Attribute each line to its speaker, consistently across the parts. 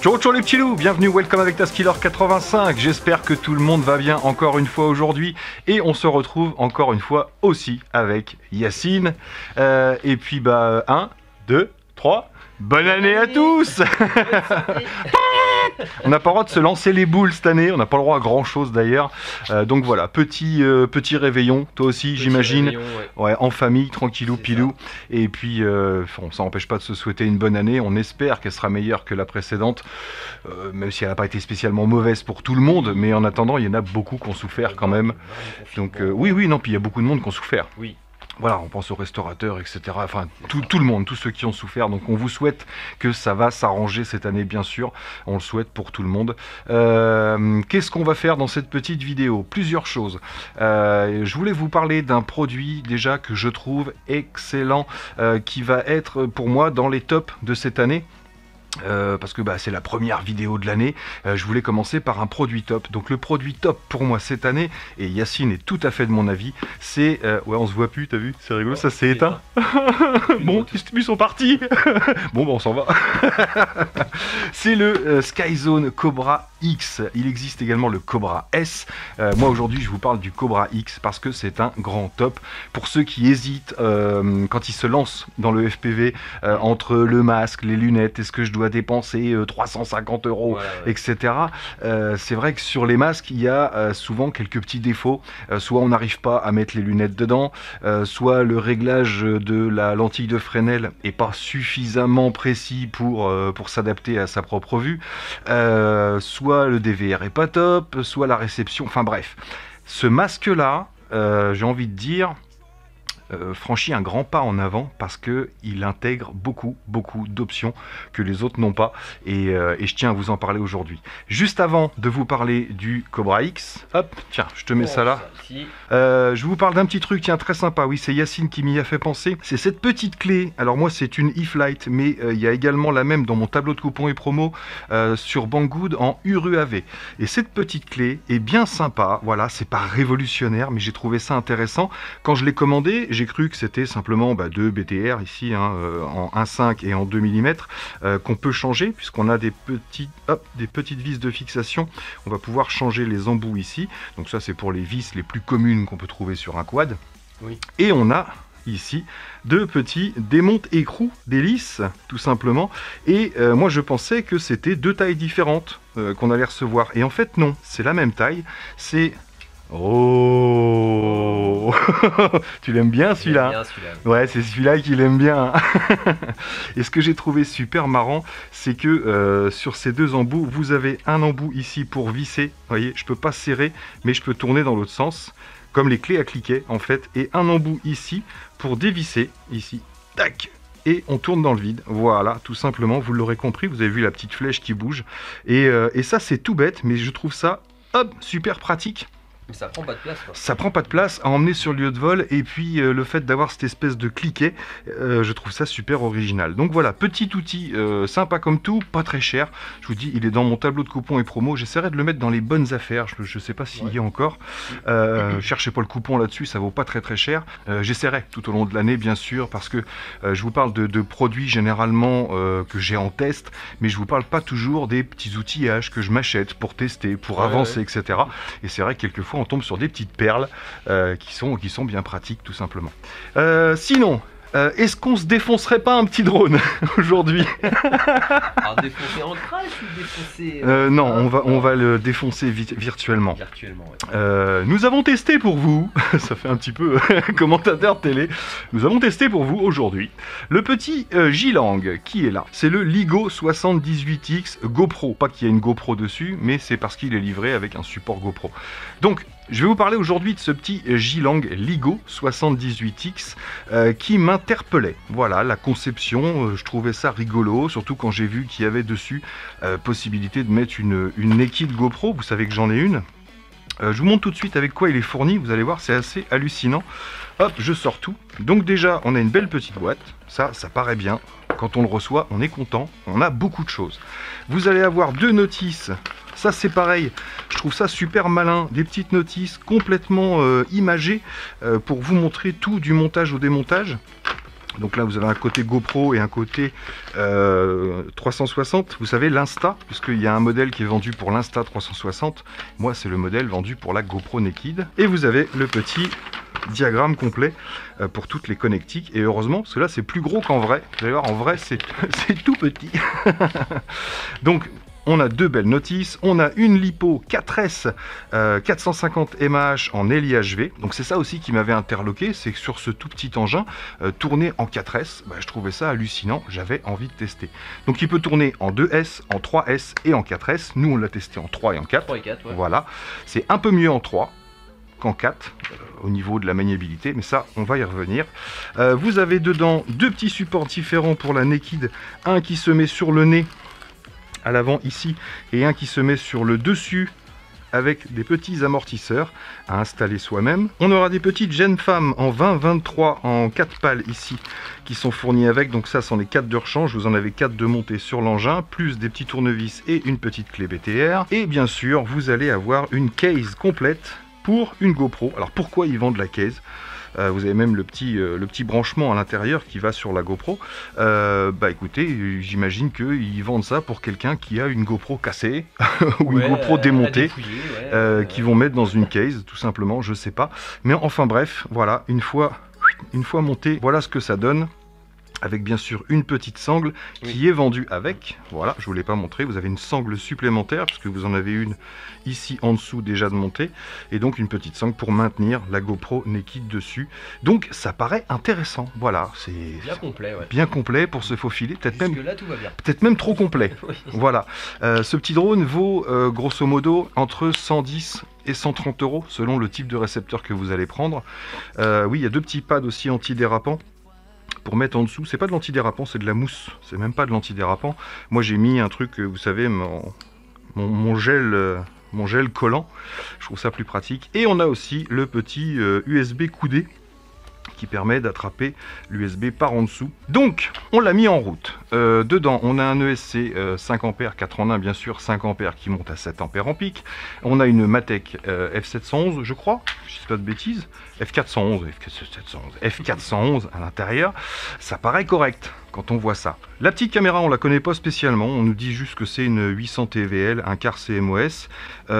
Speaker 1: Ciao ciao les petits loups, bienvenue, welcome avec Taskiller 85. J'espère que tout le monde va bien encore une fois aujourd'hui. Et on se retrouve encore une fois aussi avec Yacine. Et puis 1, 2, 3... Bonne année à tous. On n'a pas le droit de se lancer les boules cette année, on n'a pas le droit à grand chose d'ailleurs. Donc voilà, petit réveillon, toi aussi j'imagine. Ouais, en famille, tranquillou, pilou. Et puis ça n'empêche pas de se souhaiter une bonne année. On espère qu'elle sera meilleure que la précédente, même si elle n'a pas été spécialement mauvaise pour tout le monde. Mais en attendant, il y en a beaucoup qui ont souffert quand même. Donc oui, non, puis il y a beaucoup de monde qui ont souffert. Oui. Voilà, on pense aux restaurateurs, etc. Enfin, tout le monde, tous ceux qui ont souffert. Donc on vous souhaite que ça va s'arranger cette année, bien sûr. On le souhaite pour tout le monde. Qu'est-ce qu'on va faire dans cette petite vidéo? Plusieurs choses. Je voulais vous parler d'un produit déjà que je trouve excellent, qui va être pour moi dans les tops de cette année. Parce que c'est la première vidéo de l'année, je voulais commencer par un produit top. Donc le produit top pour moi cette année, et Yacine est tout à fait de mon avis, c'est... ouais, on se voit plus, t'as vu? C'est rigolo, ça s'est éteint. Bon, ils sont partis. Bon, on s'en va. C'est le Skyzone Cobra X. Il existe également le Cobra S. Moi aujourd'hui je vous parle du Cobra X parce que c'est un grand top. Pour ceux qui hésitent quand ils se lancent dans le FPV, entre le masque, les lunettes, est-ce que je dois dépenser 350 €, etc. C'est vrai que sur les masques, il y a souvent quelques petits défauts. Soit on n'arrive pas à mettre les lunettes dedans, soit le réglage de la lentille de Fresnel est pas suffisamment précis pour s'adapter à sa propre vue, soit le DVR est pas top, soit la réception, enfin bref. Ce masque-là, j'ai envie de dire... franchit un grand pas en avant parce que il intègre beaucoup d'options que les autres n'ont pas et je tiens à vous en parler aujourd'hui. Juste avant de vous parler du Cobra X, hop, tiens, je te mets ça là. Je vous parle d'un petit truc, tiens, très sympa. Oui, c'est Yacine qui m'y a fait penser. C'est cette petite clé. Alors moi, c'est une E-Flight, mais il y a également la même dans mon tableau de coupons et promos sur Banggood en URUAV. Et cette petite clé est bien sympa. Voilà, c'est pas révolutionnaire, mais j'ai trouvé ça intéressant. Quand je l'ai commandé, j'ai cru que c'était simplement deux BTR ici, en 1,5 et en 2 mm, qu'on peut changer, puisqu'on a des petites vis de fixation. On va pouvoir changer les embouts ici. Donc ça, c'est pour les vis les plus communes qu'on peut trouver sur un quad. Oui. Et on a ici deux petits démonte-écrous d'hélice, tout simplement. Et moi, je pensais que c'était deux tailles différentes qu'on allait recevoir. Et en fait, non, c'est la même taille. C'est... Oh, tu l'aimes bien celui-là? Ouais, c'est celui-là qu'il aime bien. Et ce que j'ai trouvé super marrant, c'est que sur ces deux embouts, vous avez un embout ici pour visser. Vous voyez, je peux pas serrer, mais je peux tourner dans l'autre sens, comme les clés à cliquet en fait. Et un embout ici pour dévisser, ici, tac. Et on tourne dans le vide, voilà, tout simplement. Vous l'aurez compris, vous avez vu la petite flèche qui bouge. Et ça, c'est tout bête, mais je trouve ça, hop, super pratique.
Speaker 2: Mais ça prend pas de place, quoi.
Speaker 1: Ça prend pas de place à emmener sur le lieu de vol, et puis le fait d'avoir cette espèce de cliquet, je trouve ça super original. Donc voilà, petit outil sympa comme tout, pas très cher. Je vous dis, il est dans mon tableau de coupons et promos. J'essaierai de le mettre dans les bonnes affaires, je sais pas s'il y a encore. Cherchez pas le coupon là-dessus, ça vaut pas très cher. J'essaierai tout au long de l'année, bien sûr, parce que je vous parle de produits généralement que j'ai en test, mais je vous parle pas toujours des petits outillages que je m'achète pour tester, pour avancer, etc. Et c'est vrai que quelquefois on tombe sur des petites perles qui sont bien pratiques, tout simplement. Sinon, est-ce qu'on se défoncerait pas un petit drone aujourd'hui?
Speaker 2: Alors défoncer en crash ou défoncer...
Speaker 1: Non, on va le défoncer virtuellement. Nous avons testé pour vous, ça fait un petit peu commentateur télé, nous avons testé pour vous aujourd'hui le petit J-Lang qui est là. C'est le LiGo 78X GoPro. Pas qu'il y ait une GoPro dessus, mais c'est parce qu'il est livré avec un support GoPro. Donc, je vais vous parler aujourd'hui de ce petit J-Lang LiGo 78X qui m'interpellait. Voilà, la conception, je trouvais ça rigolo, surtout quand j'ai vu qu'il y avait dessus possibilité de mettre une Naked GoPro. Vous savez que j'en ai une. Je vous montre tout de suite avec quoi il est fourni, vous allez voir, c'est assez hallucinant. Hop, je sors tout. Donc déjà, on a une belle petite boîte, ça paraît bien. Quand on le reçoit, on est content, on a beaucoup de choses. Vous allez avoir deux notices. Ça c'est pareil, je trouve ça super malin, des petites notices complètement imagées pour vous montrer tout du montage au démontage. Donc là, vous avez un côté GoPro et un côté 360. Vous savez, l'Insta, puisqu'il y a un modèle qui est vendu pour l'Insta 360. Moi, c'est le modèle vendu pour la GoPro Naked. Et vous avez le petit diagramme complet pour toutes les connectiques. Et heureusement, parce que là, c'est plus gros qu'en vrai. Vous allez voir, en vrai, c'est tout petit. Donc, on a deux belles notices, on a une lipo 4S 450 mAh en LIHV, donc c'est ça aussi qui m'avait interloqué, c'est que sur ce tout petit engin, tourner en 4S, je trouvais ça hallucinant, j'avais envie de tester. Donc il peut tourner en 2S, en 3S et en 4S, nous on l'a testé en 3 et en 4,
Speaker 2: 3 et 4 ouais.
Speaker 1: Voilà, c'est un peu mieux en 3 qu'en 4 au niveau de la maniabilité, mais ça on va y revenir. Vous avez dedans deux petits supports différents pour la Naked, un qui se met sur le nez à l'avant ici et un qui se met sur le dessus avec des petits amortisseurs à installer soi-même. On aura des petites Genfam en 20-23 en 4 pales ici qui sont fournies avec, donc ça sont les 4 de rechange, vous en avez 4 de montée sur l'engin, plus des petits tournevis et une petite clé BTR. Et bien sûr vous allez avoir une case complète pour une GoPro. Alors pourquoi ils vendent la case ? Vous avez même le petit branchement à l'intérieur qui va sur la GoPro. Écoutez, j'imagine qu'ils vendent ça pour quelqu'un qui a une GoPro cassée ou une GoPro démontée, qui vont mettre dans une case, tout simplement, je sais pas. Mais enfin bref, voilà, une fois monté, voilà ce que ça donne. Avec bien sûr une petite sangle qui est vendue avec, voilà, je ne vous l'ai pas montré, vous avez une sangle supplémentaire, puisque vous en avez une ici en dessous déjà de montée, et donc une petite sangle pour maintenir la GoPro Naked dessus. Donc ça paraît intéressant, voilà, c'est bien complet pour se faufiler, peut-être même trop complet. Oui. Voilà, ce petit drone vaut grosso modo entre 110 et 130 € selon le type de récepteur que vous allez prendre. Oui, il y a deux petits pads aussi antidérapants pour mettre en dessous. C'est pas de l'antidérapant, c'est de la mousse, c'est même pas de l'antidérapant. Moi j'ai mis un truc, vous savez, mon gel collant, je trouve ça plus pratique. Et on a aussi le petit USB coudé qui permet d'attraper l'USB par en dessous. Donc on l'a mis en route. Dedans on a un ESC 5 A 4 en 1 bien sûr, 5 A qui monte à 7 A en pic. On a une Matek F711 je crois, je ne dis pas de bêtises, F411 à l'intérieur. Ça paraît correct quand on voit ça. La petite caméra on la connaît pas spécialement, on nous dit juste que c'est une 800 TVL, un quart CMOS.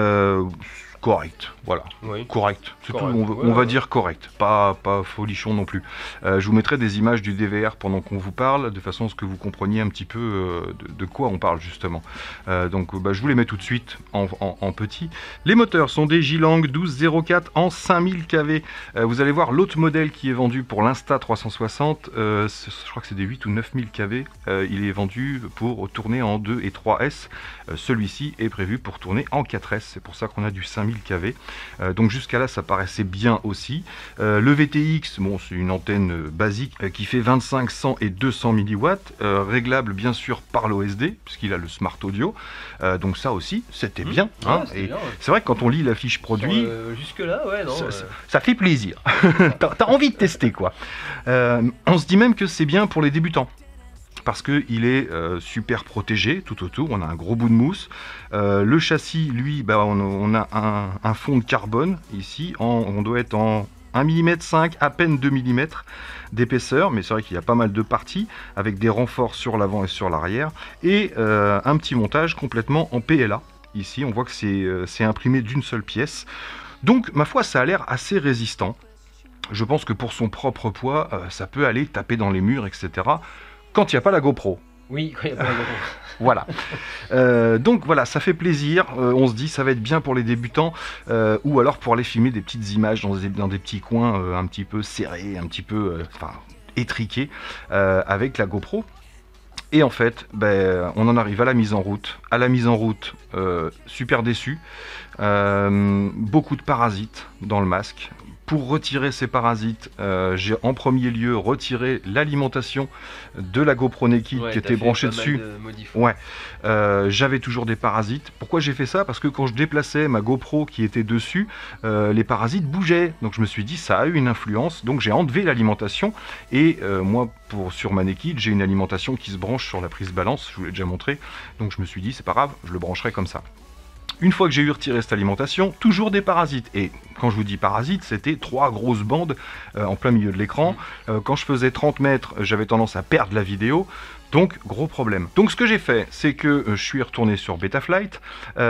Speaker 1: Correct, voilà, correct, c'est tout, on va dire correct, pas folichon non plus. Je vous mettrai des images du DVR pendant qu'on vous parle, de façon à ce que vous compreniez un petit peu de quoi on parle justement. Donc je vous les mets tout de suite en petit. Les moteurs sont des Jilang 1204 en 5000 kV. Vous allez voir l'autre modèle qui est vendu pour l'Insta 360, je crois que c'est des 8 ou 9000 kV. Il est vendu pour tourner en 2 et 3S. Celui-ci est prévu pour tourner en 4S, c'est pour ça qu'on a du 5000 kV. Donc jusqu'à là ça paraissait bien aussi. Le VTX, bon c'est une antenne basique qui fait 25, 100 et 200 mW, réglable bien sûr par l'OSD puisqu'il a le Smart Audio. Donc ça aussi c'était bien. Hein, et c'est vrai que quand on lit la fiche produit,
Speaker 2: jusque là
Speaker 1: ça fait plaisir. T'as envie de tester quoi. On se dit même que c'est bien pour les débutants, parce qu'il est super protégé tout autour, on a un gros bout de mousse. Le châssis, lui, on a un fond de carbone ici, on doit être en 1,5 mm, à peine 2 mm d'épaisseur, mais c'est vrai qu'il y a pas mal de parties, avec des renforts sur l'avant et sur l'arrière, et un petit montage complètement en PLA. Ici, on voit que c'est imprimé d'une seule pièce. Donc, ma foi, ça a l'air assez résistant. Je pense que pour son propre poids, ça peut aller taper dans les murs, etc., quand il n'y a pas la GoPro.
Speaker 2: Oui, quand il n'y a pas la GoPro.
Speaker 1: Voilà. Donc voilà, ça fait plaisir. On se dit ça va être bien pour les débutants, ou alors pour aller filmer des petites images dans des petits coins un petit peu serrés, un petit peu étriqués avec la GoPro. Et en fait, on en arrive à la mise en route. À la mise en route, super déçu. Beaucoup de parasites dans le masque. Pour retirer ces parasites, j'ai en premier lieu retiré l'alimentation de la GoPro Naked qui était branchée dessus. Ouais, j'avais toujours des parasites. Pourquoi j'ai fait ça? Parce que quand je déplaçais ma GoPro qui était dessus, les parasites bougeaient. Donc je me suis dit ça a eu une influence. Donc j'ai enlevé l'alimentation. Et moi, sur ma Naked, j'ai une alimentation qui se branche sur la prise balance. Je vous l'ai déjà montré. Donc je me suis dit c'est pas grave, je le brancherai comme ça. Une fois que j'ai eu retiré cette alimentation, toujours des parasites. Et quand je vous dis parasites, c'était 3 grosses bandes en plein milieu de l'écran. Quand je faisais 30 mètres, j'avais tendance à perdre la vidéo. Donc, gros problème. Donc, ce que j'ai fait, c'est que je suis retourné sur Betaflight.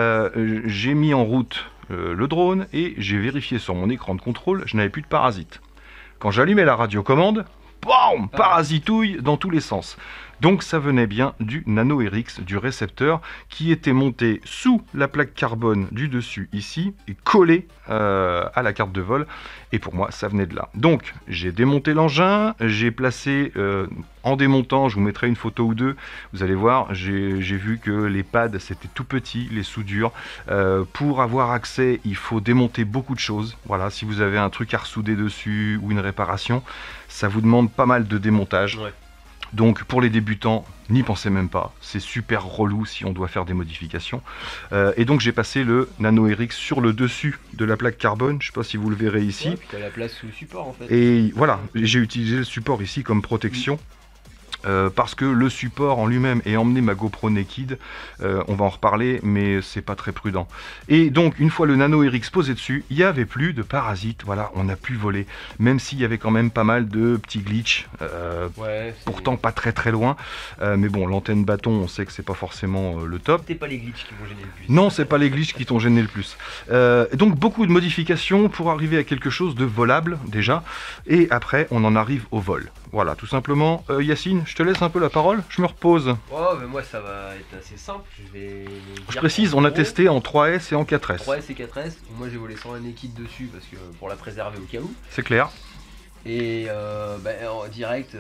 Speaker 1: J'ai mis en route le drone et j'ai vérifié sur mon écran de contrôle, je n'avais plus de parasites. Quand j'allumais la radiocommande, bam, parasitouille dans tous les sens. Donc ça venait bien du Nano RX, du récepteur, qui était monté sous la plaque carbone du dessus ici, et collé à la carte de vol, et pour moi ça venait de là. Donc j'ai démonté l'engin, j'ai placé, en démontant, je vous mettrai une photo ou deux, vous allez voir, j'ai vu que les pads c'était tout petit, les soudures. Pour avoir accès, il faut démonter beaucoup de choses. Voilà, si vous avez un truc à ressouder dessus, ou une réparation, ça vous demande pas mal de démontage. Ouais. Donc pour les débutants, n'y pensez même pas, c'est super relou si on doit faire des modifications. Et donc j'ai passé le Nano RX sur le dessus de la plaque carbone, je ne sais pas si vous le verrez ici.
Speaker 2: Ouais, puis t'as la place sous le support en fait.
Speaker 1: Et voilà, j'ai utilisé le support ici comme protection. Parce que le support en lui-même et emmener ma GoPro Naked, on va en reparler, mais c'est pas très prudent. Et donc une fois le Nano RX posé dessus, il n'y avait plus de parasites, voilà, on a pu voler, même s'il y avait quand même pas mal de petits glitches, pourtant pas très loin, mais bon, l'antenne bâton, on sait que c'est pas forcément le top.
Speaker 2: C'est pas les glitches qui vont gêner le plus.
Speaker 1: Non, c'est pas les glitches qui t'ont gêné le plus. Donc beaucoup de modifications pour arriver à quelque chose de volable déjà, et après on en arrive au vol. Voilà, tout simplement. Yacine, je te laisse un peu la parole, je me repose.
Speaker 2: Oh, mais moi ça va être assez simple.
Speaker 1: Je précise, on a testé en 3S et en 4S.
Speaker 2: 3S et 4S. Moi j'ai volé sans un Naked dessus parce que pour la préserver au cas où.
Speaker 1: C'est clair.
Speaker 2: Et en direct,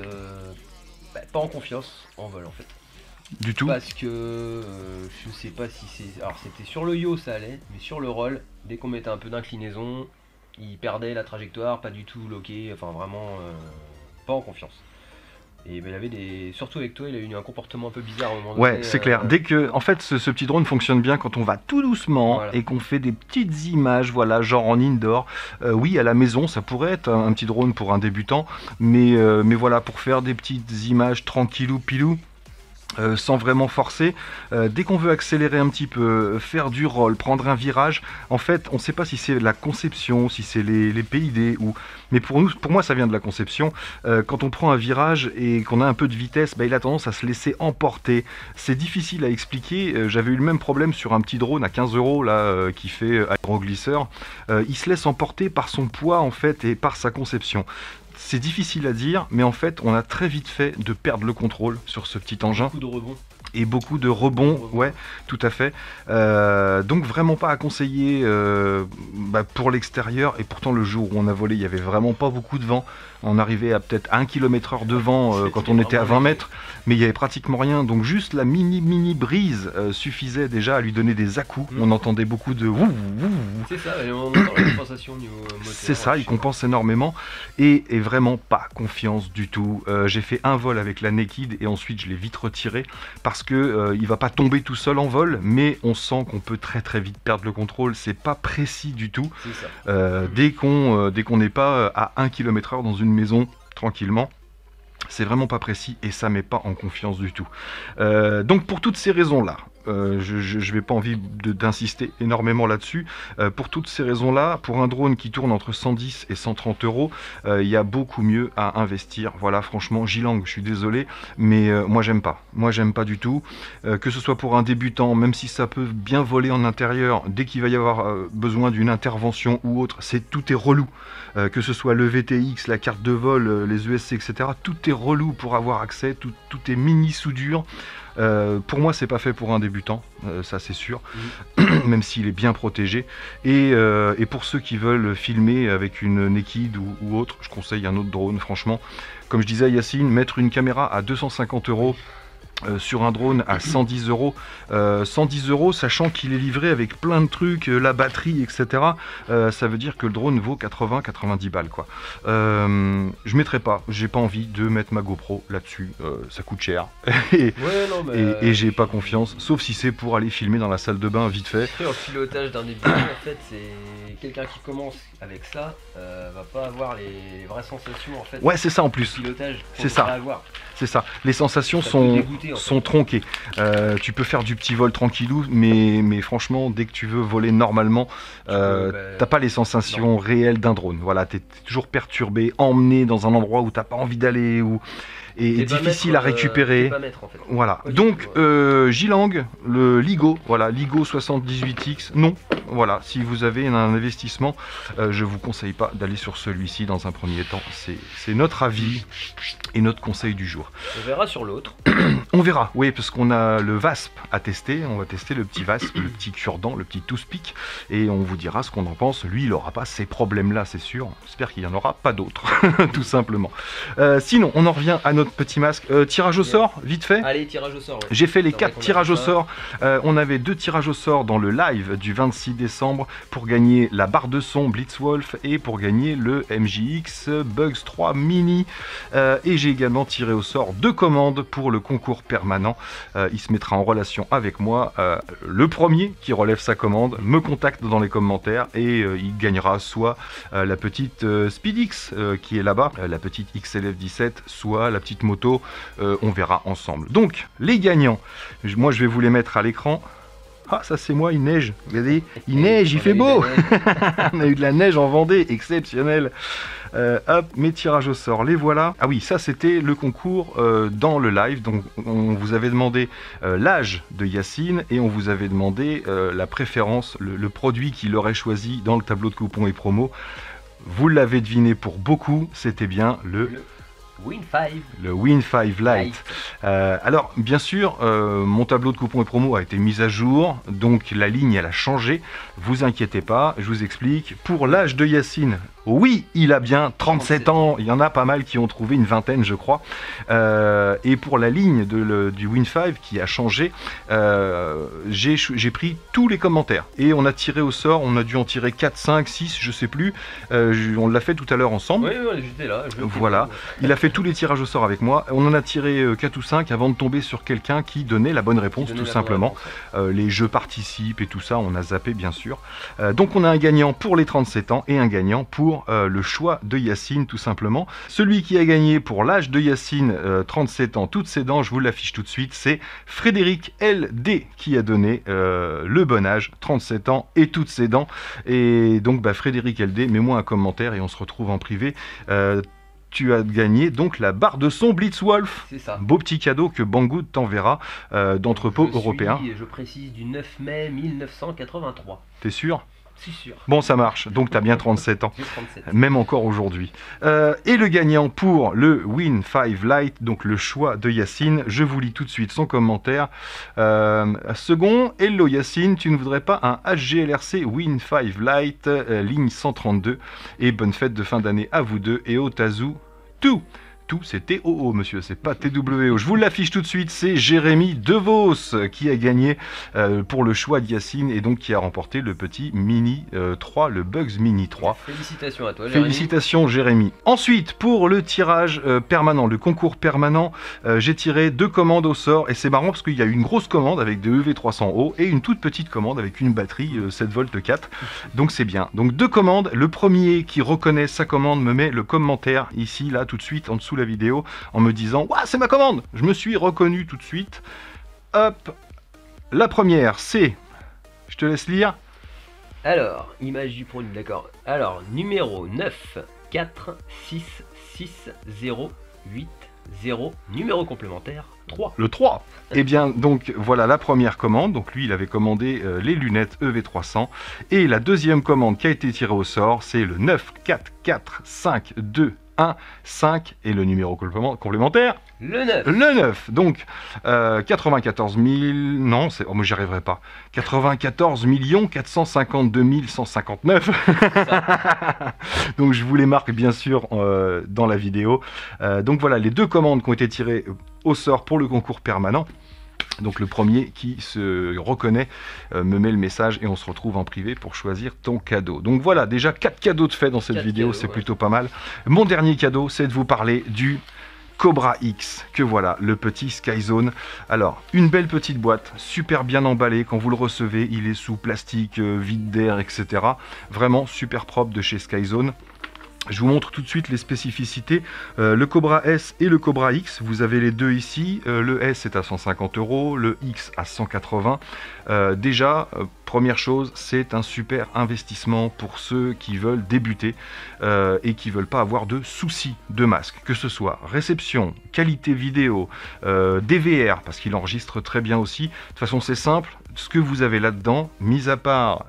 Speaker 2: pas en confiance en vol en fait.
Speaker 1: Du tout.
Speaker 2: Parce que je sais pas si c'est. Alors c'était sur le yo ça allait, mais sur le roll, dès qu'on mettait un peu d'inclinaison, il perdait la trajectoire, pas du tout loqué, enfin vraiment pas en confiance. Et ben, il avait des. Surtout avec toi, il a eu un comportement un peu bizarre au moment donné.
Speaker 1: Ouais, c'est clair. Dès que. En fait, ce petit drone fonctionne bien quand on va tout doucement, voilà, et qu'on fait des petites images, voilà, genre en indoor. Oui, à la maison, ça pourrait être un petit drone pour un débutant, mais voilà, pour faire des petites images tranquillou pilou. Sans vraiment forcer, dès qu'on veut accélérer un petit peu, faire du roll, prendre un virage, en fait on ne sait pas si c'est la conception, si c'est les PID ou... Mais pour moi ça vient de la conception. Quand on prend un virage et qu'on a un peu de vitesse, il a tendance à se laisser emporter. C'est difficile à expliquer. J'avais eu le même problème sur un petit drone à 15 € là, qui fait aéroglisseur. Il se laisse emporter par son poids en fait et par sa conception. C'est difficile à dire, mais en fait, on a très vite fait de perdre le contrôle sur ce petit engin.
Speaker 2: Beaucoup de rebonds.
Speaker 1: Et beaucoup de rebonds, ouais, tout à fait. Donc vraiment pas à conseiller pour l'extérieur. Et pourtant, le jour où on a volé, il n'y avait vraiment pas beaucoup de vent. On arrivait à peut-être 1 km/h de vent quand on était à 20 mètres. Mais il n'y avait pratiquement rien. Donc juste la mini brise suffisait déjà à lui donner des à-coups. On entendait beaucoup de...
Speaker 2: C'est ça, et on entend la compensation au niveau moteur.
Speaker 1: C'est ça, il compense énormément. Et vraiment pas confiance du tout. J'ai fait un vol avec la Naked et ensuite je l'ai vite retiré. Parce que il va pas tomber tout seul en vol, mais on sent qu'on peut très vite perdre le contrôle. C'est pas précis du tout. Dès qu'on n'est pas à 1 km/h dans une maison tranquillement, c'est vraiment pas précis et ça met pas en confiance du tout. Donc pour toutes ces raisons là, je n'ai pas envie d'insister énormément là-dessus. Pour toutes ces raisons-là, pour un drone qui tourne entre 110 et 130 €, il y a beaucoup mieux à investir. Voilà, franchement, Jilang, je suis désolé, mais moi j'aime pas. Moi j'aime pas du tout. Que ce soit pour un débutant, même si ça peut bien voler en intérieur, dès qu'il va y avoir besoin d'une intervention ou autre, tout est relou. Que ce soit le VTX, la carte de vol, les ESC, etc. Tout est relou pour avoir accès, tout est mini soudure. Pour moi c'est pas fait pour un débutant, ça c'est sûr, même s'il est bien protégé. Et pour ceux qui veulent filmer avec une Naked ou autre, je conseille un autre drone franchement. Comme je disais à Yacine, mettre une caméra à 250 €, sur un drone à 110 €, 110 €, sachant qu'il est livré avec plein de trucs, la batterie, etc. Ça veut dire que le drone vaut 80-90 balles, quoi. Je mettrai pas, j'ai pas envie de mettre ma GoPro là-dessus, ça coûte cher. et j'ai pas confiance, sauf si c'est pour aller filmer dans la salle de bain vite fait.
Speaker 2: En pilotage d'un débutant, en fait, c'est quelqu'un qui commence avec ça, va pas avoir les vraies sensations en fait.
Speaker 1: Ouais, c'est ça en plus.
Speaker 2: Pilotage,
Speaker 1: c'est ça. c'est ça. Les sensations
Speaker 2: Ça peut
Speaker 1: sont,
Speaker 2: dégoûter, en fait.
Speaker 1: sont tronquées. Tu peux faire du petit vol tranquillou, mais franchement, dès que tu veux voler normalement, t'as pas les sensations réelles d'un drone. Voilà, t'es toujours perturbé, emmené dans un endroit où t'as pas envie d'aller, et difficile à récupérer.
Speaker 2: Pas maître, en fait.
Speaker 1: Voilà.
Speaker 2: Pas du
Speaker 1: Donc,
Speaker 2: tout,
Speaker 1: Jilang, le Ligo, voilà, Ligo 78X, non. Voilà, si vous avez un investissement, je vous conseille pas d'aller sur celui-ci dans un premier temps. C'est notre avis et notre conseil du jour.
Speaker 2: On verra sur l'autre.
Speaker 1: On verra, oui, parce qu'on a le VASP à tester. On va tester le petit VASP, le petit cure-dent, le petit toothpick, et on vous dira ce qu'on en pense. Lui, il n'aura pas ces problèmes-là, c'est sûr. J'espère qu'il n'y en aura pas d'autres, tout simplement. Sinon, on en revient à notre petit masque. Tirage au sort, vite fait.
Speaker 2: Allez, tirage au sort. Ouais.
Speaker 1: J'ai fait les 4 tirages au sort. On avait 2 tirages au sort dans le live du 26 décembre pour gagner la barre de son Blitzwolf et pour gagner le MJX Bugs 3 Mini. Et j'ai également tiré au sort 2 commandes pour le concours permanent. Il se mettra en relation avec moi. Le premier qui relève sa commande me contacte dans les commentaires et il gagnera soit la petite Speedix qui est là-bas, la petite XLF17, soit la petite moto. On verra ensemble. Donc, les gagnants, moi je vais vous les mettre à l'écran. Ah, ça c'est moi, il neige. Regardez, il neige, il fait beau. On a eu de la neige en Vendée, exceptionnel. Hop, mes tirages au sort, les voilà. Ah oui, ça c'était le concours dans le live. Donc on vous avait demandé l'âge de Yacine et on vous avait demandé la préférence, le produit qu'il aurait choisi dans le tableau de coupons et promos. Vous l'avez deviné pour beaucoup, c'était bien le
Speaker 2: Win5.
Speaker 1: Le Win5 Lite. Alors, bien sûr, mon tableau de coupons et promos a été mis à jour, donc la ligne, elle a changé. Vous inquiétez pas, je vous explique. Pour l'âge de Yacine, oui, il a bien 37 ans. Il y en a pas mal qui ont trouvé une vingtaine, je crois. Et pour la ligne du Win5 qui a changé, j'ai pris tous les commentaires. Et on a tiré au sort, on a dû en tirer 4, 5, 6, je sais plus. On l'a fait tout à l'heure ensemble.
Speaker 2: Oui, j'étais là.
Speaker 1: Voilà, il a fait tous les tirages au sort avec moi. On en a tiré 4 ou 5 avant de tomber sur quelqu'un qui donnait la bonne réponse, tout simplement. Les jeux participent et tout ça, on a zappé bien sûr. Donc on a un gagnant pour les 37 ans et un gagnant pour le choix de Yacine, tout simplement. Celui qui a gagné pour l'âge de Yacine, 37 ans, toutes ses dents, je vous l'affiche tout de suite, c'est Frédéric LD qui a donné le bon âge, 37 ans et toutes ses dents. Et donc Frédéric LD, mets-moi un commentaire et on se retrouve en privé. Tu as gagné donc la barre de son Blitzwolf.
Speaker 2: C'est ça.
Speaker 1: Beau petit cadeau que Banggood t'enverra d'entrepôt européen.
Speaker 2: Je précise du 9 mai 1983.
Speaker 1: T'es sûr ?
Speaker 2: C'est sûr.
Speaker 1: Bon, ça marche. Donc, tu as bien 37 ans.
Speaker 2: J'ai 37.
Speaker 1: Même encore aujourd'hui. Et le gagnant pour le Win5 Lite, donc le choix de Yacine, je vous lis tout de suite son commentaire. Second, hello Yacine, tu ne voudrais pas un HGLRC Win5 Lite, ligne 132. Et bonne fête de fin d'année à vous deux et au Tazoo tout. Tout, c'est TOO, monsieur, c'est pas TWO. Je vous l'affiche tout de suite, c'est Jérémy DeVos qui a gagné pour le choix de Yacine et donc qui a remporté le petit Mini 3, le Bugs Mini 3.
Speaker 2: Félicitations à toi, Jérémy.
Speaker 1: Félicitations, Jérémy. Ensuite, pour le tirage permanent, le concours permanent, j'ai tiré 2 commandes au sort et c'est marrant parce qu'il y a une grosse commande avec des EV300O et une toute petite commande avec une batterie 7V 4. Donc c'est bien. Donc 2 commandes. Le premier qui reconnaît sa commande me met le commentaire ici, là, tout de suite, en dessous la vidéo en me disant « Ouah, c'est ma commande !» Je me suis reconnu tout de suite. Hop. La première, c'est... Je te laisse lire.
Speaker 2: Alors, image du produit, d'accord. Alors, numéro 9 4 6 6 0 8 0, numéro complémentaire 3.
Speaker 1: Le 3. Et bien, donc, voilà la première commande. Donc, lui, il avait commandé les lunettes EV300. Et la deuxième commande qui a été tirée au sort, c'est le 9 4 4 5 2 1 5 et le numéro complémentaire
Speaker 2: le 9.
Speaker 1: Le 9. Donc 94 000 non, moi j'y arriverai pas. 94 452 159. Donc je vous les marque bien sûr dans la vidéo. Donc voilà les 2 commandes qui ont été tirées au sort pour le concours permanent. Donc le premier qui se reconnaît me met le message et on se retrouve en privé pour choisir ton cadeau. Donc voilà, déjà 4 cadeaux de fait dans cette vidéo, c'est plutôt pas mal. Mon dernier cadeau, c'est de vous parler du Cobra X, que voilà, le petit Skyzone. Alors, une belle petite boîte, super bien emballée. Quand vous le recevez, il est sous plastique, vide d'air, etc. Vraiment super propre de chez Skyzone. Je vous montre tout de suite les spécificités. Le Cobra S et le Cobra X, vous avez les deux ici. Le S est à 150 €, le X à 180. Déjà, première chose, c'est un super investissement pour ceux qui veulent débuter et qui veulent pas avoir de soucis de masque. Que ce soit réception, qualité vidéo, DVR, parce qu'il enregistre très bien aussi. De toute façon, c'est simple. Ce que vous avez là-dedans, mis à part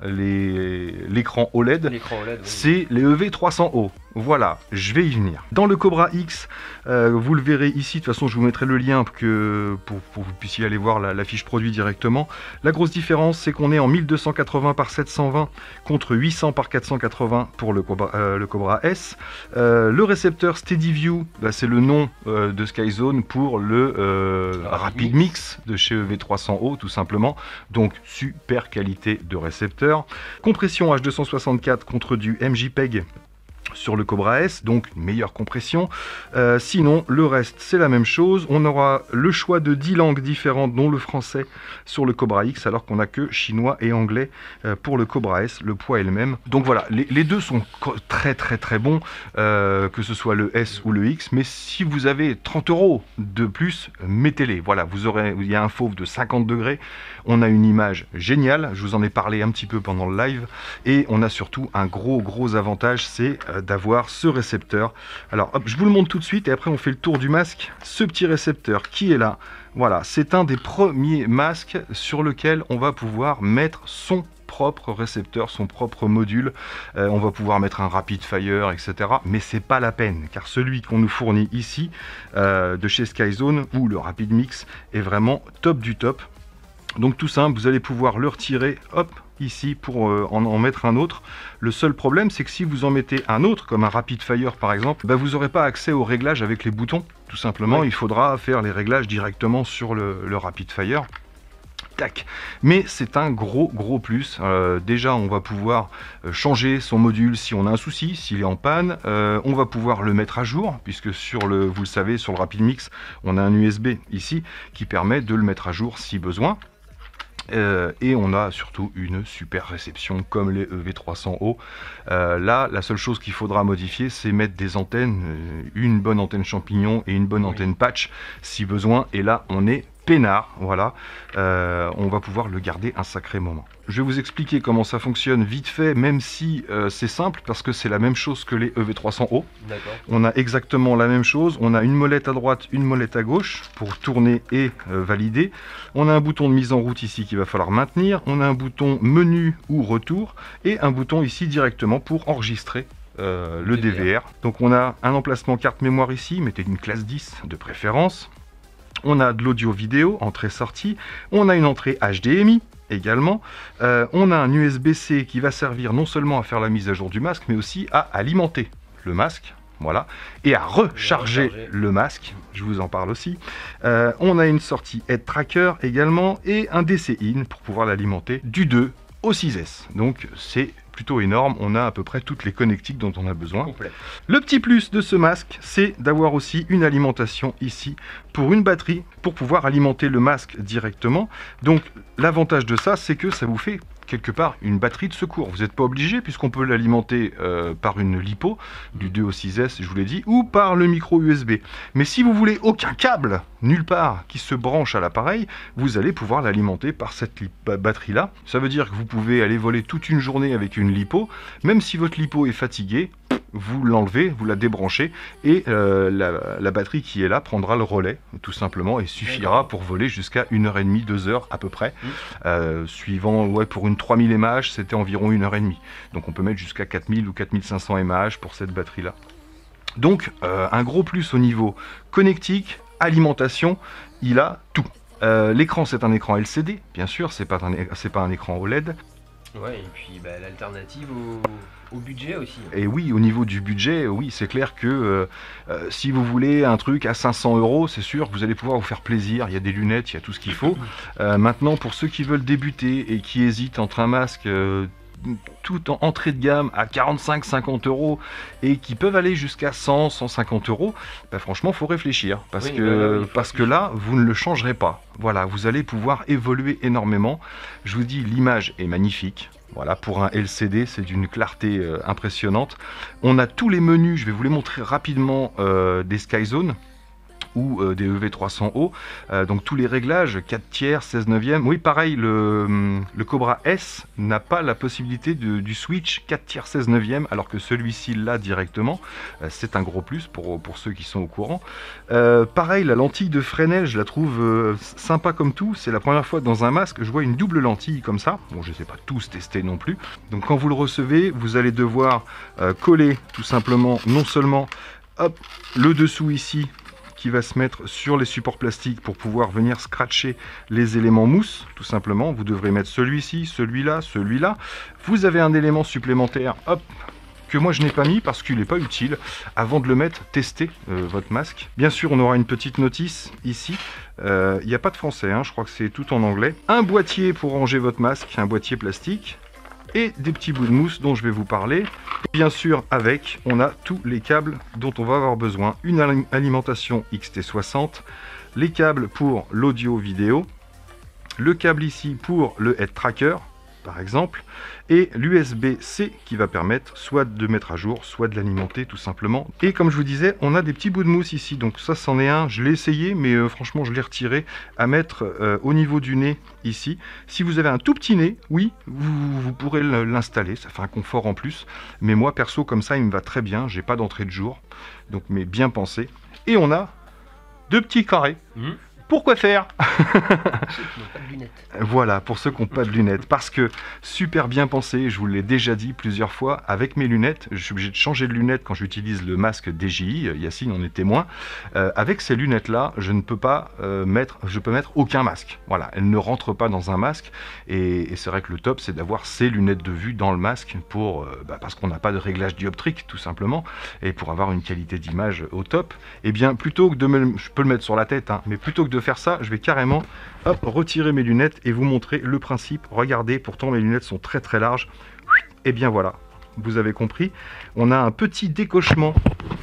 Speaker 1: l'écran OLED,
Speaker 2: oui.
Speaker 1: C'est les EV300O. Voilà, je vais y venir. Dans le Cobra X, vous le verrez ici, de toute façon je vous mettrai le lien pour que vous puissiez aller voir la fiche produit directement. La grosse différence, c'est qu'on est en 1280 par 720 contre 800 par 480 pour le Cobra S. Le récepteur SteadyView, c'est le nom de SkyZone pour le Rapid Mix de chez EV300O tout simplement. Donc super qualité de récepteur. Compression H264 contre du MJPEG sur le Cobra S, donc une meilleure compression. Sinon, le reste, c'est la même chose. On aura le choix de 10 langues différentes, dont le français, sur le Cobra X, alors qu'on n'a que chinois et anglais pour le Cobra S. Le poids est le même. Donc voilà, les deux sont très très très bons, que ce soit le S ou le X. Mais si vous avez 30 € de plus, mettez-les. Voilà, il y a un fauve de 50 degrés. On a une image géniale. Je vous en ai parlé un petit peu pendant le live. Et on a surtout un gros avantage, c'est d'avoir ce récepteur. Alors hop, je vous le montre tout de suite et après on fait le tour du masque. Ce petit récepteur qui est là, voilà, c'est un des premiers masques sur lequel on va pouvoir mettre son propre récepteur, son propre module. On va pouvoir mettre un Rapid Fire, etc. Mais c'est pas la peine, car celui qu'on nous fournit ici, de chez SkyZone, ou le Rapid Mix, est vraiment top du top. Donc tout simple, vous allez pouvoir le retirer, hop, ici pour en mettre un autre. Le seul problème, c'est que si vous en mettez un autre, comme un Rapid Fire par exemple, vous n'aurez pas accès aux réglages avec les boutons. Tout simplement, oui. Il faudra faire les réglages directement sur le Rapid Fire. Tac. Mais c'est un gros plus. Déjà, on va pouvoir changer son module si on a un souci, s'il est en panne. On va pouvoir le mettre à jour, puisque vous le savez, sur le Rapid Mix, on a un USB ici qui permet de le mettre à jour si besoin. Et on a surtout une super réception comme les EV300O. Là, la seule chose qu'il faudra modifier, c'est mettre des antennes, une bonne antenne champignon et une bonne antenne patch si besoin. Et là, on est peinard, voilà. On va pouvoir le garder un sacré moment. Je vais vous expliquer comment ça fonctionne vite fait, même si c'est simple, parce que c'est la même chose que les EV300O. On a exactement la même chose. On a une molette à droite, une molette à gauche pour tourner et valider. On a un bouton de mise en route ici qu'il va falloir maintenir. On a un bouton menu ou retour et un bouton ici directement pour enregistrer le DVR. Donc on a un emplacement carte mémoire ici, mettez une classe 10 de préférence. On a de l'audio vidéo, entrée-sortie. On a une entrée HDMI également. On a un USB-C qui va servir non seulement à faire la mise à jour du masque, mais aussi à alimenter le masque. Voilà, et à recharger le masque, je vous en parle aussi. On a une sortie Head Tracker également et un DC-in pour pouvoir l'alimenter du 2 au 6S. Donc c'est plutôt énorme, on a à peu près toutes les connectiques dont on a besoin.
Speaker 2: Complet.
Speaker 1: Le petit plus de ce masque, c'est d'avoir aussi une alimentation ici pour une batterie, pour pouvoir alimenter le masque directement. Donc l'avantage de ça, c'est que ça vous fait quelque part une batterie de secours. Vous n'êtes pas obligé, puisqu'on peut l'alimenter par une lipo du 2 au 6S, je vous l'ai dit, ou par le micro USB. Mais si vous voulez aucun câble, nulle part, qui se branche à l'appareil, vous allez pouvoir l'alimenter par cette batterie là. Ça veut dire que vous pouvez aller voler toute une journée avec une lipo, même si votre lipo est fatiguée, vous l'enlevez, vous la débranchez et la batterie qui est là prendra le relais tout simplement et suffira pour voler jusqu'à 1h30, 2h à peu près. Suivant, pour une 3000 mAh, c'était environ 1h30. Donc on peut mettre jusqu'à 4000 ou 4500 mAh pour cette batterie là. Donc un gros plus au niveau connectique, alimentation, il a tout. L'écran, c'est un écran LCD, bien sûr, c'est pas un écran OLED.
Speaker 2: Ouais, et puis l'alternative au budget aussi.
Speaker 1: Et oui, au niveau du budget, oui, c'est clair que si vous voulez un truc à 500 €, c'est sûr que vous allez pouvoir vous faire plaisir. Il y a des lunettes, il y a tout ce qu'il faut. Maintenant, pour ceux qui veulent débuter et qui hésitent entre un masque tout en entrée de gamme à 45-50 euros et qui peuvent aller jusqu'à 100-150 euros, bah franchement, faut réfléchir parce que là, vous ne le changerez pas. Voilà, vous allez pouvoir évoluer énormément. Je vous dis, l'image est magnifique. Voilà, pour un LCD, c'est d'une clarté impressionnante. On a tous les menus, je vais vous les montrer rapidement, des Skyzone ou des EV300O, donc tous les réglages, 4 tiers, 16 neuvième. Oui, pareil, le Cobra S n'a pas la possibilité du switch 4 tiers, 16 neuvième, alors que celui-ci l'a directement. C'est un gros plus pour ceux qui sont au courant. Pareil, la lentille de Fresnel, je la trouve sympa comme tout. C'est la première fois que dans un masque, je vois une double lentille comme ça. Bon, je ne sais pas tous tester non plus. Donc quand vous le recevez, vous allez devoir coller tout simplement, non seulement hop, le dessous ici, qui va se mettre sur les supports plastiques pour pouvoir venir scratcher les éléments mousse, tout simplement. Vous devrez mettre celui-ci, celui-là, celui-là. Vous avez un élément supplémentaire, hop, que moi je n'ai pas mis parce qu'il n'est pas utile. Avant de le mettre, testez votre masque. Bien sûr, on aura une petite notice ici. Il n'y a pas de français, hein, je crois que c'est tout en anglais. Un boîtier pour ranger votre masque, un boîtier plastique. Et des petits bouts de mousse dont je vais vous parler. Bien sûr, avec, on a tous les câbles dont on va avoir besoin. Une alimentation XT60, les câbles pour l'audio vidéo, le câble ici pour le head tracker, par exemple, et l'USB-C qui va permettre soit de mettre à jour, soit de l'alimenter tout simplement. Et comme je vous disais, on a des petits bouts de mousse ici, donc ça c'en est un, je l'ai essayé, mais franchement je l'ai retiré, à mettre au niveau du nez ici. Si vous avez un tout petit nez, oui, vous pourrez l'installer, ça fait un confort en plus, mais moi perso comme ça il me va très bien, j'ai pas d'entrée de jour, donc mais bien pensé. Et on a deux petits carrés. Pourquoi faire? Voilà, pour ceux qui n'ont pas de lunettes. Parce que super bien pensé, je vous l'ai déjà dit plusieurs fois, avec mes lunettes, je suis obligé de changer de lunettes quand j'utilise le masque DJI, Yacine en est témoin. Avec ces lunettes-là, je ne peux pas mettre aucun masque. Voilà, elles ne rentrent pas dans un masque. Et c'est vrai que le top, c'est d'avoir ces lunettes de vue dans le masque pour, parce qu'on n'a pas de réglage dioptrique, tout simplement, et pour avoir une qualité d'image au top. Et bien, plutôt que je peux le mettre sur la tête, hein, mais plutôt que de faire ça, je vais carrément retirer mes lunettes et vous montrer le principe. Regardez, pourtant mes lunettes sont très très larges. Et bien voilà, vous avez compris. On a un petit décochement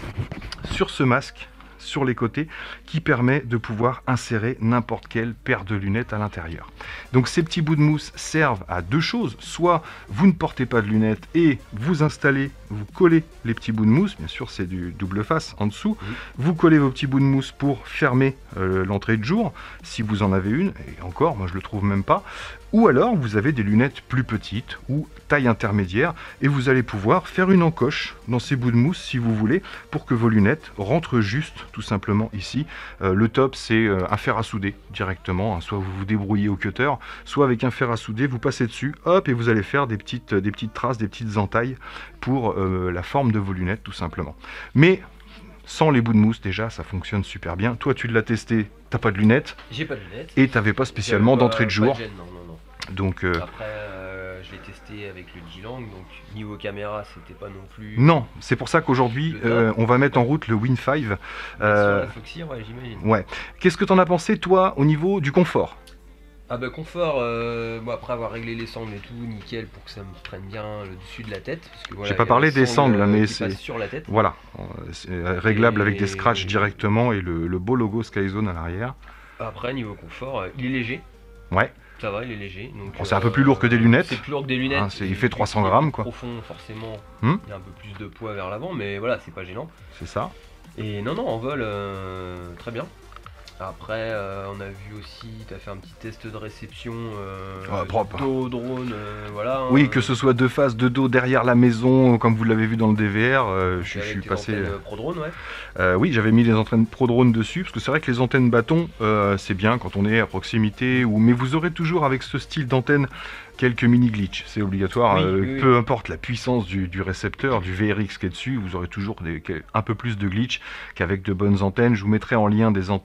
Speaker 1: sur ce masque, sur les côtés, qui permet de pouvoir insérer n'importe quelle paire de lunettes à l'intérieur. Donc ces petits bouts de mousse servent à deux choses. Soit vous ne portez pas de lunettes et vous installez, vous collez les petits bouts de mousse, bien sûr c'est du double face en dessous, vous collez vos petits bouts de mousse pour fermer l'entrée de jour, si vous en avez une, et encore, moi je le trouve même pas. Ou alors vous avez des lunettes plus petites ou taille intermédiaire et vous allez pouvoir faire une encoche dans ces bouts de mousse si vous voulez pour que vos lunettes rentrent juste tout simplement ici. Le top c'est un fer à souder directement, hein. Soit vous vous débrouillez au cutter, soit avec un fer à souder vous passez dessus, hop, et vous allez faire des petites traces, des petites entailles pour la forme de vos lunettes tout simplement. Mais sans les bouts de mousse déjà ça fonctionne super bien. Toi tu l'as testé, t'as pas de lunettes.
Speaker 2: J'ai pas de lunettes.
Speaker 1: Et t'avais pas spécialement d'entrée de jour.
Speaker 2: Non.
Speaker 1: Donc
Speaker 2: après je l'ai testé avec le G-Lang, donc niveau caméra c'était pas non plus...
Speaker 1: Non, c'est pour ça qu'aujourd'hui on va mettre en route le Win 5.
Speaker 2: Sur la Foxy, ouais, j'imagine.
Speaker 1: Ouais. Qu'est-ce que t'en as pensé toi au niveau du confort?
Speaker 2: Ah bah confort, bon, après avoir réglé les sangles et tout, nickel pour que ça me prenne bien le dessus de la tête. Voilà,
Speaker 1: j'ai pas parlé des sangles, mais c'est
Speaker 2: sur la tête.
Speaker 1: Voilà, c'est réglable avec des scratchs directement et le beau logo Skyzone à l'arrière.
Speaker 2: Après niveau confort, il est léger.
Speaker 1: Ouais.
Speaker 2: Ça va, il est léger.
Speaker 1: C'est un peu plus lourd que des lunettes.
Speaker 2: C'est plus lourd que des lunettes.
Speaker 1: Hein, il fait 300 grammes quoi.
Speaker 2: Profond forcément. Il y a un peu plus de poids vers l'avant, mais voilà, c'est pas gênant.
Speaker 1: C'est ça.
Speaker 2: Et non, en vol, très bien. Après, on a vu aussi, tu as fait un petit test de réception
Speaker 1: propre.
Speaker 2: dos, drone, voilà.
Speaker 1: Oui, que ce soit de face, de dos, derrière la maison, comme vous l'avez vu dans le DVR, je suis passé...
Speaker 2: Pro drone, ouais.
Speaker 1: Oui, j'avais mis les antennes pro drone dessus, parce que c'est vrai que les antennes bâton, c'est bien quand on est à proximité, mais vous aurez toujours avec ce style d'antenne quelques mini glitch, c'est obligatoire,
Speaker 2: oui.
Speaker 1: Peu importe la puissance du récepteur, du VRX qui est dessus, vous aurez toujours un peu plus de glitch qu'avec de bonnes antennes. Je vous mettrai en lien des antennes que je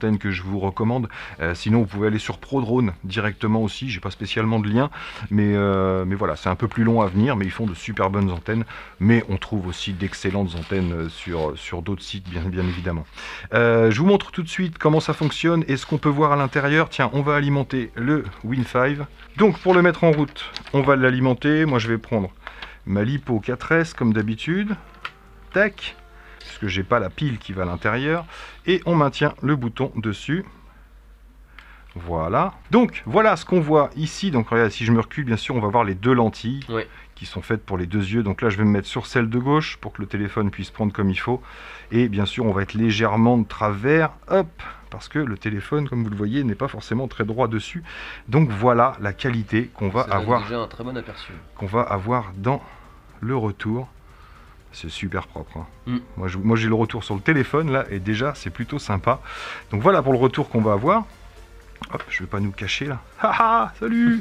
Speaker 1: je vous recommande. Sinon vous pouvez aller sur ProDrone directement aussi, j'ai pas spécialement de lien, mais voilà, c'est un peu plus long à venir, mais ils font de super bonnes antennes, mais on trouve aussi d'excellentes antennes sur d'autres sites bien évidemment. Je vous montre tout de suite comment ça fonctionne et ce qu'on peut voir à l'intérieur. Tiens, on va alimenter le Win5. Donc pour le mettre en route, on va l'alimenter. Moi je vais prendre ma LiPo 4S comme d'habitude. Tac, puisque j'ai pas la pile qui va à l'intérieur. Et on maintient le bouton dessus. Voilà. Donc voilà ce qu'on voit ici. Donc regardez, si je me recule, bien sûr, on va voir les deux lentilles qui sont faites pour les deux yeux. Donc là, je vais me mettre sur celle de gauche pour que le téléphone puisse prendre comme il faut. Et bien sûr, on va être légèrement de travers. Hop, parce que le téléphone, comme vous le voyez, n'est pas forcément très droit dessus. Donc voilà la qualité qu'on va avoir.
Speaker 2: Déjà un très bon aperçu.
Speaker 1: Qu'on va avoir dans le retour. C'est super propre. Hein. Moi j'ai le retour sur le téléphone là et déjà c'est plutôt sympa. Donc voilà pour le retour qu'on va avoir. Hop, je vais pas nous cacher là. Haha, salut.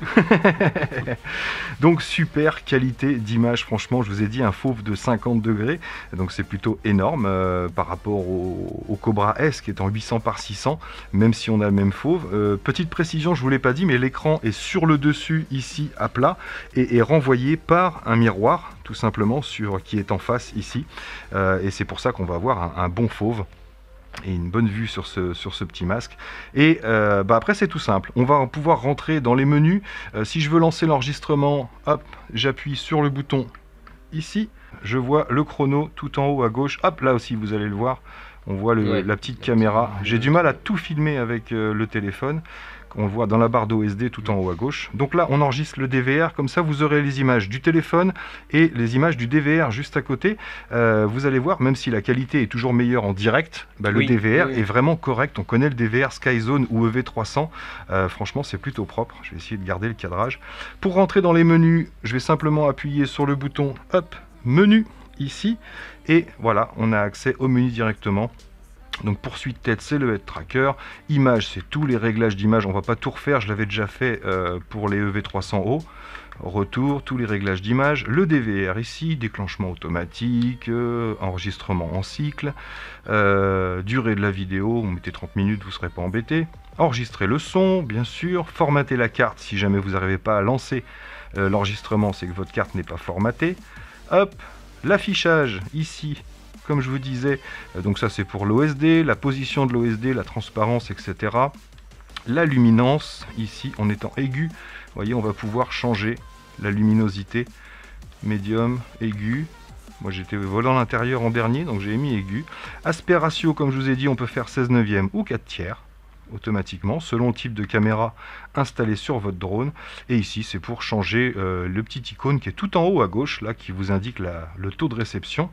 Speaker 1: Donc super qualité d'image, franchement, je vous ai dit un fauve de 50 degrés, donc c'est plutôt énorme par rapport au Cobra S qui est en 800 par 600, même si on a le même fauve. Petite précision, je vous l'ai pas dit, mais l'écran est sur le dessus ici à plat et est renvoyé par un miroir tout simplement qui est en face ici, et c'est pour ça qu'on va avoir un bon fauve et une bonne vue sur ce petit masque. Et après c'est tout simple, on va pouvoir rentrer dans les menus. Si je veux lancer l'enregistrement, hop, j'appuie sur le bouton ici, je vois le chrono tout en haut à gauche, hop, là aussi vous allez le voir, on voit la petite caméra. J'ai du mal à tout filmer avec le téléphone. On le voit dans la barre d'OSD tout en haut à gauche. Donc là, on enregistre le DVR. Comme ça, vous aurez les images du téléphone et les images du DVR juste à côté. Vous allez voir, même si la qualité est toujours meilleure en direct, le DVR est vraiment correct. On connaît le DVR Skyzone ou EV300. Franchement, c'est plutôt propre. Je vais essayer de garder le cadrage. Pour rentrer dans les menus, je vais simplement appuyer sur le bouton, hop, menu, ici. Et voilà, on a accès au menu directement. Donc poursuite tête, c'est le head tracker. Image, c'est tous les réglages d'image. On va pas tout refaire, je l'avais déjà fait pour les EV300O. Retour, tous les réglages d'image. Le DVR ici, déclenchement automatique, enregistrement en cycle. Durée de la vidéo, on mettait 30 minutes, vous ne serez pas embêté. Enregistrer le son, bien sûr. Formater la carte si jamais vous n'arrivez pas à lancer l'enregistrement, c'est que votre carte n'est pas formatée. Hop, l'affichage ici. Comme je vous disais, donc ça c'est pour l'OSD, la position de l'OSD, la transparence, etc. La luminance, ici en étant aigu, vous voyez, on va pouvoir changer la luminosité, médium, aigu. Moi j'étais volant l'intérieur en dernier, donc j'ai mis aigu. Aspect ratio, comme je vous ai dit, on peut faire 16/9 ou 4/3 automatiquement, selon le type de caméra installé sur votre drone. Et ici c'est pour changer le petit icône qui est tout en haut à gauche, là, qui vous indique le taux de réception.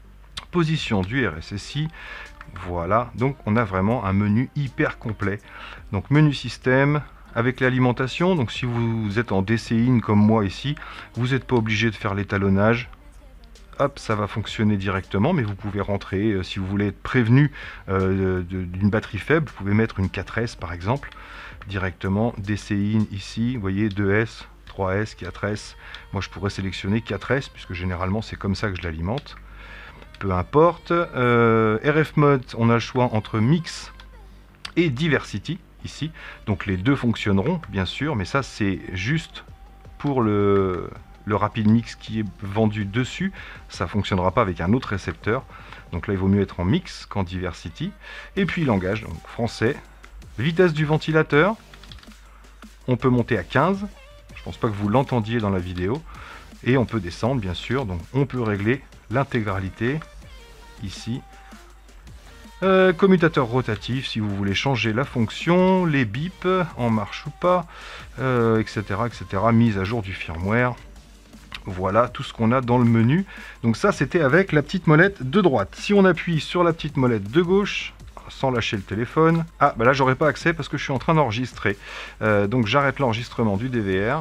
Speaker 1: Position du RSSI, voilà, donc on a vraiment un menu hyper complet. Donc menu système avec l'alimentation, donc si vous êtes en DCI comme moi ici, vous n'êtes pas obligé de faire l'étalonnage. Hop, ça va fonctionner directement, mais vous pouvez rentrer, si vous voulez être prévenu d'une batterie faible, vous pouvez mettre une 4S par exemple, directement, DCI ici, vous voyez 2S, 3S, 4S, moi je pourrais sélectionner 4S, puisque généralement c'est comme ça que je l'alimente. Peu importe. RF mode, on a le choix entre mix et diversity ici. Donc les deux fonctionneront bien sûr, mais ça c'est juste pour le rapid mix qui est vendu dessus. Ça fonctionnera pas avec un autre récepteur. Donc là il vaut mieux être en mix qu'en diversity. Et puis langage, donc français. Vitesse du ventilateur. On peut monter à 15. Je pense pas que vous l'entendiez dans la vidéo. Et on peut descendre bien sûr. Donc on peut régler l'intégralité ici. Commutateur rotatif si vous voulez changer la fonction, les bips en marche ou pas, etc., etc. Mise à jour du firmware. Voilà tout ce qu'on a dans le menu. Donc ça c'était avec la petite molette de droite. Si on appuie sur la petite molette de gauche sans lâcher le téléphone, ah bah là j'aurai pas accès parce que je suis en train d'enregistrer. Donc j'arrête l'enregistrement du DVR.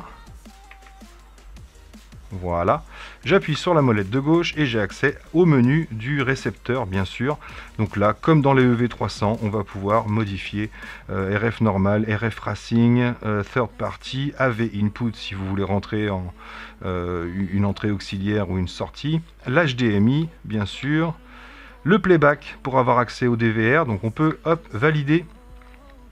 Speaker 1: Voilà, j'appuie sur la molette de gauche et j'ai accès au menu du récepteur bien sûr. Donc là, comme dans les EV300, on va pouvoir modifier RF normal, RF racing, third party, AV input si vous voulez rentrer en une entrée auxiliaire ou une sortie, l'HDMI bien sûr, le playback pour avoir accès au DVR. Donc on peut hop, valider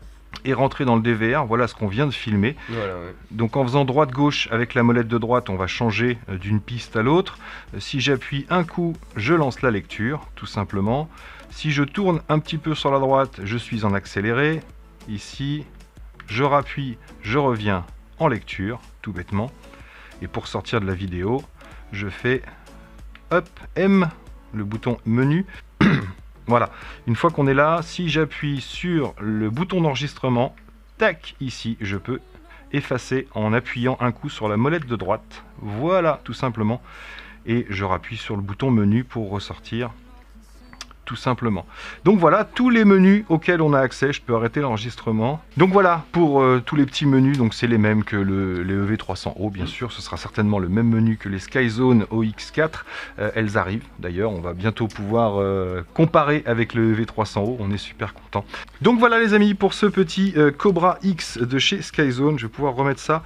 Speaker 1: et rentrer dans le DVR. Voilà ce qu'on vient de filmer.
Speaker 2: Voilà, ouais.
Speaker 1: Donc en faisant droite-gauche avec la molette de droite, on va changer d'une piste à l'autre. Si j'appuie un coup, je lance la lecture, tout simplement. Si je tourne un petit peu sur la droite, je suis en accéléré. Ici, je rappuie, je reviens en lecture, tout bêtement. Et pour sortir de la vidéo, je fais hop, M, le bouton menu. Voilà, une fois qu'on est là, si j'appuie sur le bouton d'enregistrement, tac, ici, je peux effacer en appuyant un coup sur la molette de droite. Voilà, tout simplement. Et je rappuie sur le bouton menu pour ressortir, tout simplement. Donc voilà, tous les menus auxquels on a accès. Je peux arrêter l'enregistrement. Donc voilà, pour tous les petits menus, donc c'est les mêmes que les EV300O, bien sûr. Ce sera certainement le même menu que les Skyzone OX4. Elles arrivent, d'ailleurs. On va bientôt pouvoir comparer avec le EV300O. On est super content. Donc voilà les amis, pour ce petit Cobra X de chez Skyzone. Je vais pouvoir remettre ça.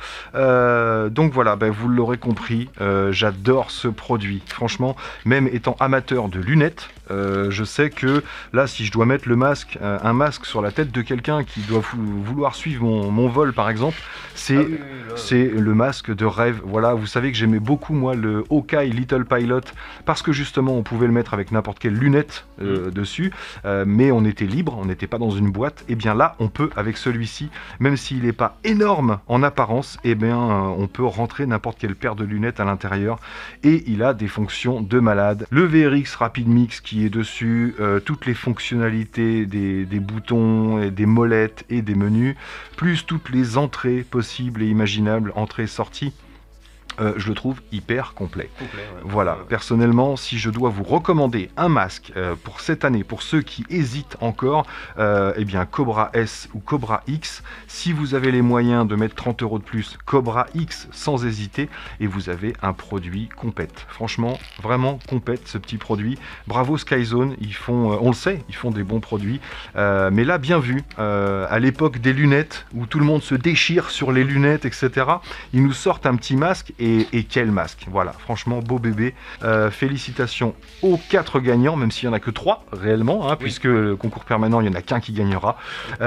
Speaker 1: Donc voilà, ben, vous l'aurez compris, j'adore ce produit. Franchement, même étant amateur de lunettes, je sais que là, si je dois mettre le masque, un masque sur la tête de quelqu'un qui doit vouloir suivre mon vol par exemple, c'est le masque de rêve. Voilà, vous savez que j'aimais beaucoup moi le Hawkeye Little Pilot parce que justement on pouvait le mettre avec n'importe quelle lunette dessus, mais on était libre, on n'était pas dans une boîte. Et bien là, on peut avec celui-ci, même s'il n'est pas énorme en apparence, et bien on peut rentrer n'importe quelle paire de lunettes à l'intérieur et il a des fonctions de malade. Le VRX Rapid Mix qui est dessus, toutes les fonctionnalités des boutons, et des molettes et des menus, plus toutes les entrées possibles et imaginables, entrées et sorties. Je le trouve hyper complet.
Speaker 2: Ouais.
Speaker 1: Voilà, personnellement, si je dois vous recommander un masque pour cette année, pour ceux qui hésitent encore, eh bien Cobra S ou Cobra X, si vous avez les moyens de mettre 30 € de plus, Cobra X sans hésiter, et vous avez un produit compète. Franchement, vraiment compète ce petit produit. Bravo Skyzone, ils font, on le sait, ils font des bons produits, mais là, bien vu, à l'époque des lunettes, où tout le monde se déchire sur les lunettes, etc., ils nous sortent un petit masque, et quel masque, voilà, franchement beau bébé. Félicitations aux 4 gagnants, même s'il n'y en a que 3 réellement, hein, oui. Puisque le concours permanent, il n'y en a qu'un qui gagnera,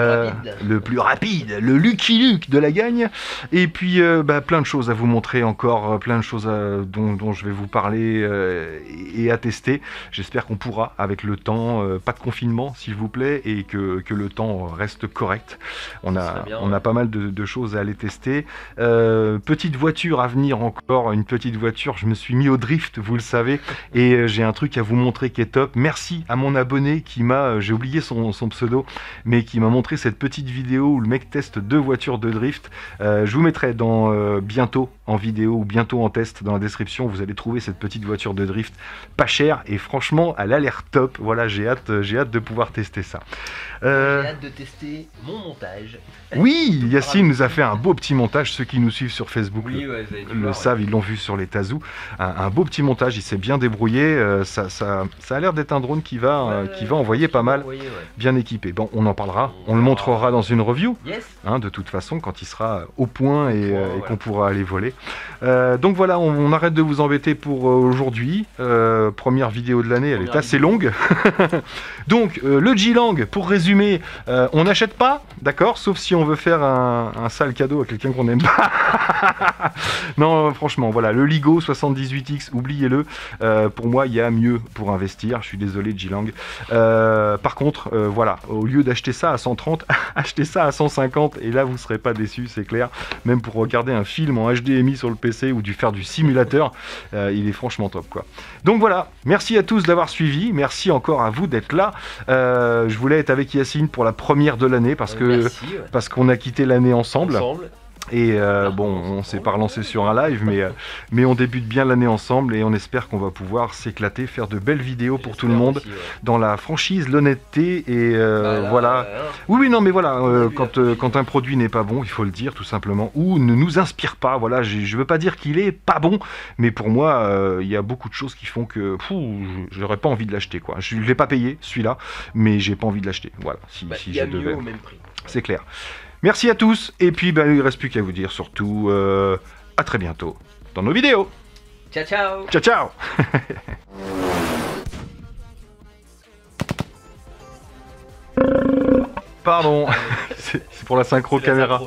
Speaker 1: le plus rapide, le Lucky Luke de la gagne. Et puis plein de choses à vous montrer encore, plein de choses dont je vais vous parler et à tester. J'espère qu'on pourra avec le temps, pas de confinement s'il vous plaît, et que le temps reste correct. On a pas mal de choses à aller tester. Petite voiture à venir, encore une petite voiture, je me suis mis au drift, vous le savez, et j'ai un truc à vous montrer qui est top. Merci à mon abonné qui m'a, j'ai oublié son pseudo, mais qui m'a montré cette petite vidéo où le mec teste 2 voitures de drift. Je vous mettrai dans bientôt en vidéo ou bientôt en test dans la description, vous allez trouver cette petite voiture de drift pas chère et franchement elle a l'air top. Voilà, j'ai hâte de pouvoir tester ça.
Speaker 2: J'ai hâte de tester mon montage.
Speaker 1: Oui, Yacine nous a fait un beau petit montage. Ceux qui nous suivent sur Facebook le savent, ils l'ont vu sur les Tazoo. Un beau petit montage, il s'est bien débrouillé. Ça a l'air d'être un drone qui va envoyer pas mal, bien équipé. Bon, on en parlera, on le montrera dans une review, hein, de toute façon, quand il sera au point et qu'on pourra aller voler. Donc voilà, on arrête de vous embêter pour aujourd'hui. Première vidéo de l'année, elle est assez longue. Donc, le G-Lang, pour résumer, on n'achète pas, d'accord, sauf si on veut faire un sale cadeau à quelqu'un qu'on n'aime pas. Non, franchement, voilà, le Ligo 78X, oubliez-le. Pour moi, il y a mieux pour investir. Je suis désolé, G-Lang. Par contre, voilà, au lieu d'acheter ça à 130, achetez ça à 150 et là, vous ne serez pas déçus, c'est clair. Même pour regarder un film en HDMI sur le PC ou faire du simulateur, il est franchement top, quoi. Donc voilà, merci à tous d'avoir suivi. Merci encore à vous d'être là. Je voulais être avec Yacine pour la première de l'année parce qu'on a quitté l'année ensemble. Et bon, on s'est pas relancé sur un live, mais on débute bien l'année ensemble et on espère qu'on va pouvoir s'éclater, faire de belles vidéos pour tout le monde, aussi, dans la franchise, l'honnêteté et voilà. Oui, non, mais voilà, quand un produit n'est pas bon, il faut le dire tout simplement, ou ne nous inspire pas. Voilà, je veux pas dire qu'il est pas bon, mais pour moi, il y a beaucoup de choses qui font que j'aurais pas envie de l'acheter, quoi. Je l'ai pas payé celui-là, mais j'ai pas envie de l'acheter. Voilà, si je devais. Au même prix. C'est clair. Merci à tous, et puis il ne reste plus qu'à vous dire surtout à très bientôt dans nos vidéos.
Speaker 2: Ciao, ciao.
Speaker 1: Ciao, ciao. Pardon. C'est pour la synchro caméra.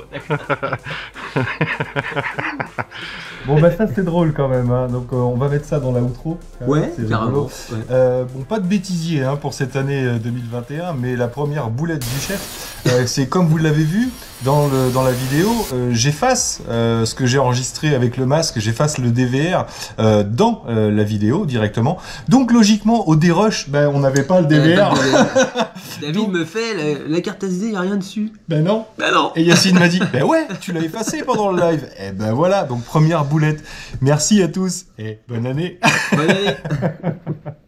Speaker 3: Bon bah ça c'est drôle quand même, hein. Donc on va mettre ça dans la outro.
Speaker 4: Ouais, carrément. Ouais.
Speaker 3: Bon, pas de bêtisier hein, pour cette année 2021, mais la première boulette du chef, c'est comme vous l'avez vu dans la vidéo, j'efface ce que j'ai enregistré avec le masque, j'efface le DVR dans la vidéo directement. Donc logiquement au dérush, ben, on n'avait pas le DVR.
Speaker 4: David
Speaker 3: Donc...
Speaker 4: me fait la carte SD, il n'y a rien dessus.
Speaker 3: Ben non.
Speaker 4: Ben non.
Speaker 3: Et Yacine m'a dit, ben ouais, tu l'as effacé pendant le live. Et ben voilà, donc première boulette. Merci à tous et bonne année.
Speaker 4: Bonne année.